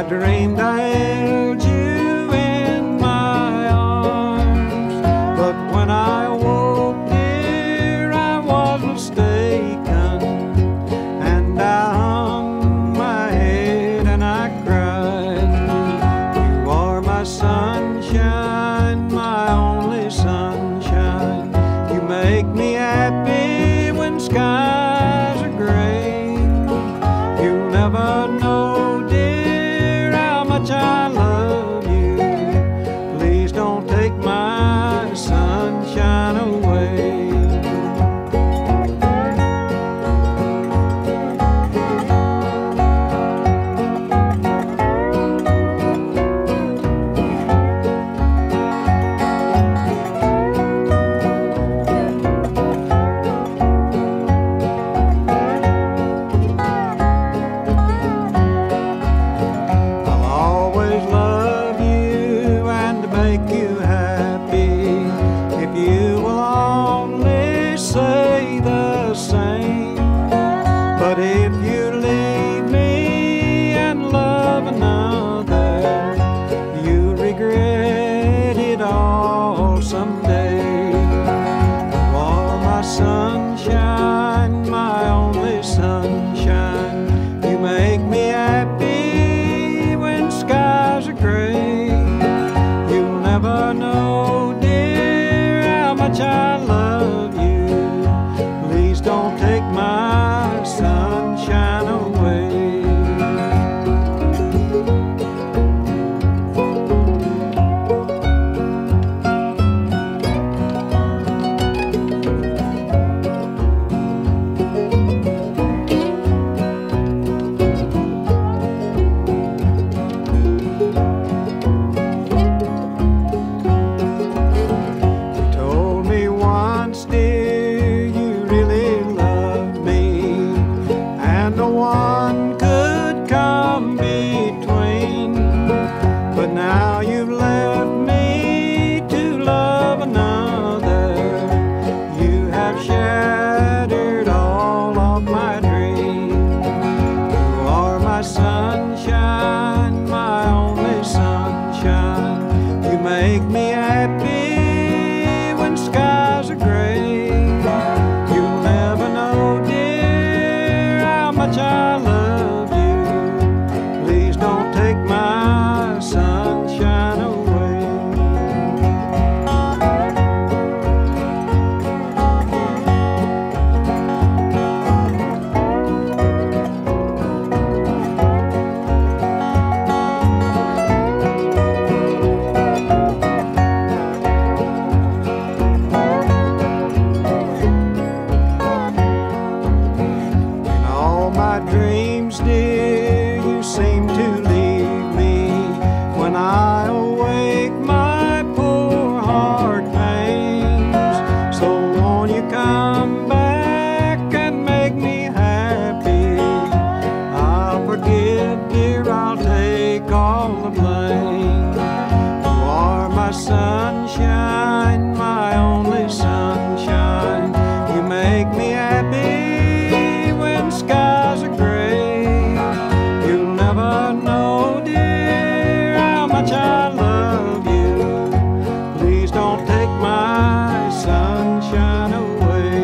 dreamed I held you in my arms, but when I awoke, dear, I was mistaken, and I hung my head and I cried. You are my sunshine, my only sunshine. You make me happy when skies are gray. You'll never know, dear, how much I love you. Please don't take my sunshine away. But if you leave me and love another, you'll regret it all someday. You are my sunshine, my only sunshine. You make me happy when skies are gray. You'll never know, dear, how much I love you. Please don't take my sunshine away. You told me once, dear, you really loved me, and no one could come between. But now you've left me to love another. You have shattered all of my dreams. You are my sunshine, my only sunshine. You make me happy when skies are gray. You'll never know, dear, how much I love you. Please don't take my sunshine away. In all my dreams, dear, you seem to leave me. When I awake, my poor heart pains. So won't you come back and make me happy? I'll forgive, dear, I'll take all the blame. You are my sunshine, my only sunshine. You make me happy when skies are gray. You'll never know, dear, how much I love you. Please don't take my sunshine away.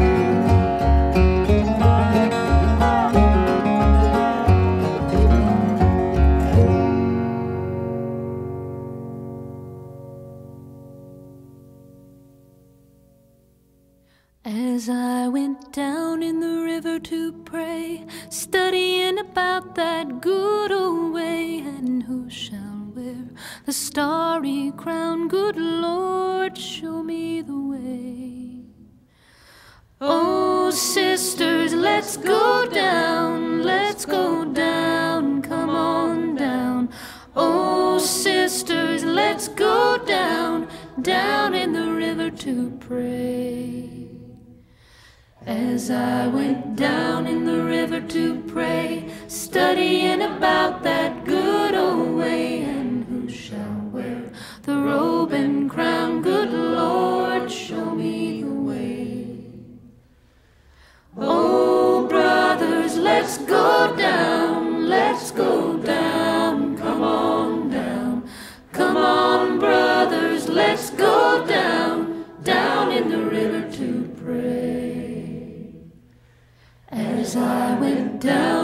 As I went down in the river to pray, studying about that good old way, and who shall wear the starry crown? Good Lord, show me the way. Oh, sisters, let's go down, come on down. Oh, sisters, let's go down in the river to pray. As I went down in the river to pray, studying about that good old way, and who shall wear the robe and crown? Good Lord, show me the way. Oh, brothers, let's go down, down